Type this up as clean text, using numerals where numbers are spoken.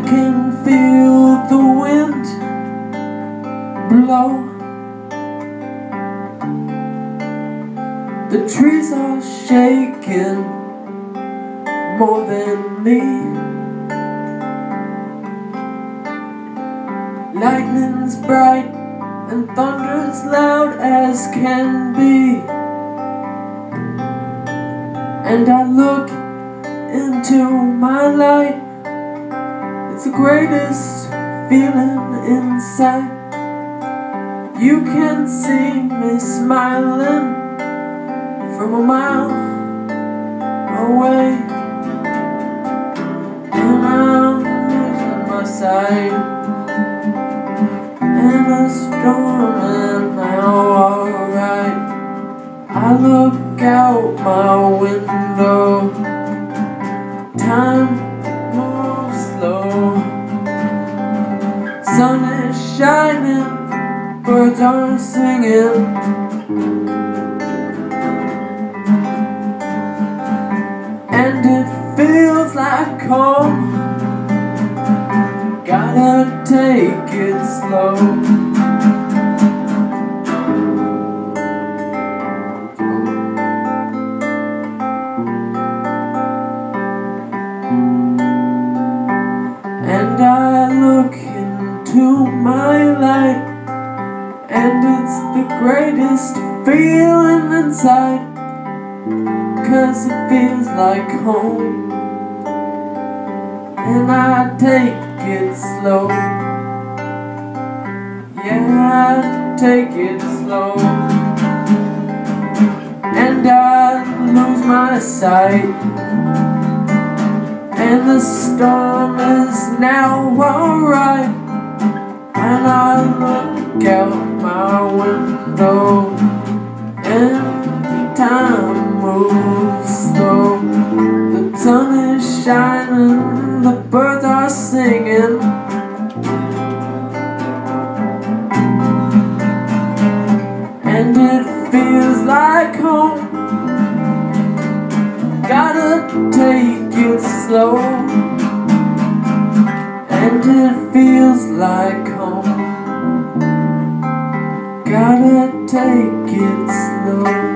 can feel the wind blow. The trees are shaking more than me. Lightning's bright and thunder's loud as can be. And I look into my light. It's the greatest feeling inside. You can see me smiling from a mile away, and I'm losing my sight in a storm, and now alright. I look out my window, time moves slow. Sun is shining, birds are singing, and it feels like home. Gotta take it slow. And I look into my light, and it's the greatest feeling inside, 'cause it feels like home. And I take it slow. Yeah, I take it slow. And I lose my sight, and the storm is now alright. And I look out my window, and time moves slow. The sun is shining, the birds are singing, and it feels like home. Gotta take it slow, and it feels like home. Gotta take it slow.